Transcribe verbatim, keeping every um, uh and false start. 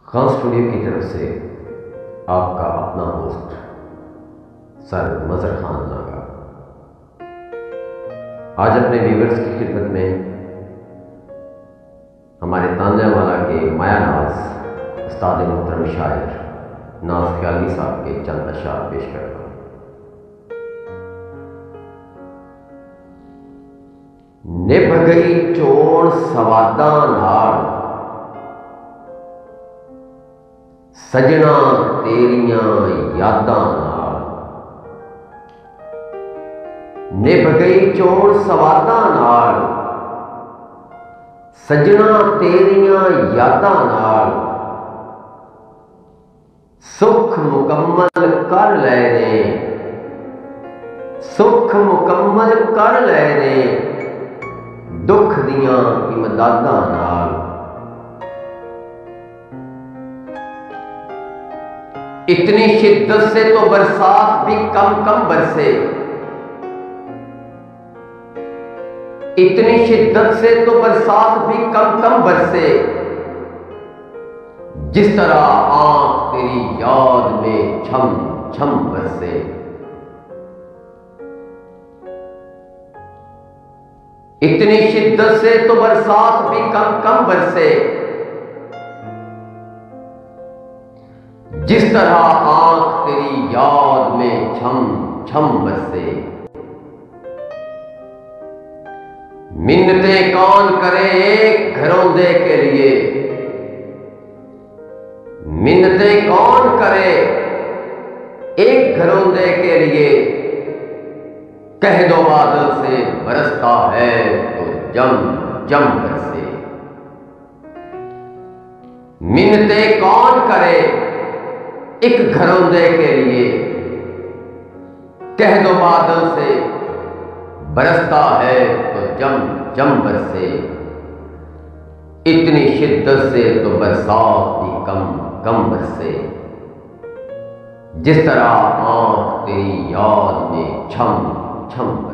Khan studio کی طرف سے آپ کا اپنا ہوسٹ سر مظہر خان ناگا آج اپنے ویورز کی خدمت میں ہمارے تانیہ والا کے مایا ناز استاد محترم شاعر ناز خیالی صاحب کے چند اشعار پیش کرتا ہوں۔ نبھ گئی چون سواداں نال سجنا تیریاں یاداں نال، نبھ گئی چون سواداں نال سجنا تیریاں یاداں نال، سکھ مکمل کر لے نے سکھ مکمل کر لے نے دکھ دیاں امداداں نال۔ اتنی شدت سے تو برسات بھی کم کم برسے، اتنی شدت سے تو برسات بھی کم کم برسے، جس طرح آنکھ تیری یاد میں چھم چھم برسے۔ اتنی شدت سے تو برسات بھی کم کم برسے، جس طرح آنکھ تیری یاد میں چھم چھم برسے۔ منتیں کون کرے ایک گھروندے کے لیے، منتیں کون کرے ایک گھروندے کے لیے، کہہ دو بادل سے برستا ہے تو جم جم برسے۔ منتیں کون کرے ایک گھروندے کے لیے، کہہ دو بادل سے برستا ہے تو جم جم برسے۔ اتنی شدت سے تو برسات بھی کم کم برسے، جس طرح آنکھ تیری یاد میں چھم چھم